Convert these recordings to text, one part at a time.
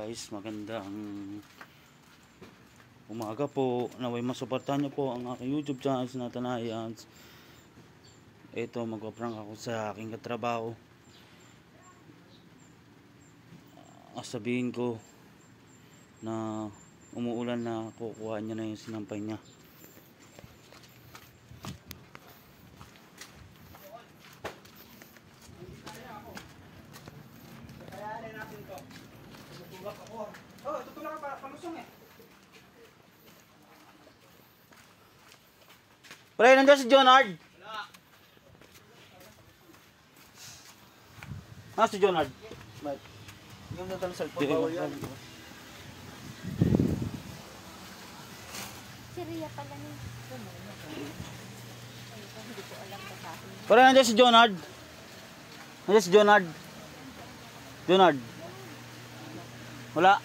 guys, magandang umaga po. Naway masuportahan niyo po ang aking YouTube channel na Tanayans. Ito, magpaprank ako sa aking katrabaho. Sabihin ko na umuulan na kukuha niya na yung sinampay niya. Tutulak ka para palusong eh. Pre, nandiyan si Jonard. Wala. Si Jonard. Ba't? Yung natal cellphone, bawal yan. Si Ria pala ni. Hindi ko alam ba sa akin. Pre, nandiyan si Jonard. Nandiyan si Jonard. Jonard. Wala.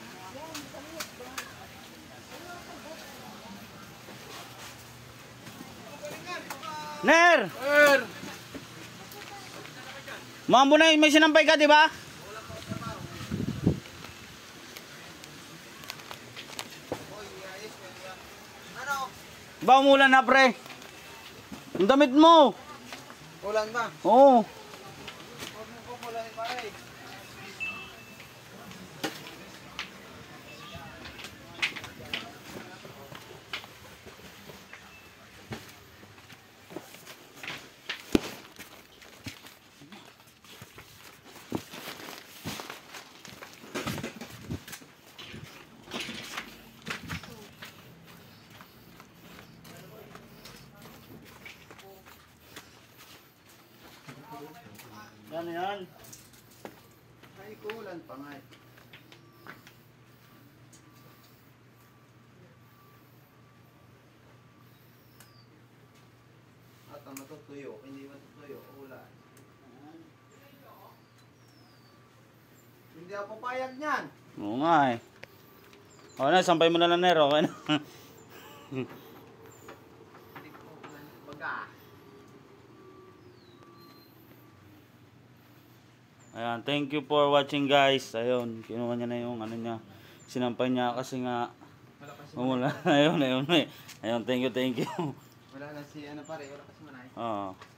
Ner! Mambo na, may sinampay ka, di ba? Ba, umulan na, pre. Ang damit mo. Ulan ba? Oo. Huwag mo po ulan pare. Ano yan? Ay, kulan pa nga eh. At ang matutuyo, hindi matutuyo, ulan. Hindi ako papayag niyan. Oo nga eh. O na, sampay mo na lang, Ner. Okay na. Hindi ko ulan baga. Ayan, thank you for watching, guys. Ayun, kinuha niya na yung ano niya. Sinampay niya kasi nga Wala kasi umula. Ayun. Ayun, thank you. Wala na si ano pare, wala kasi manay. Oo.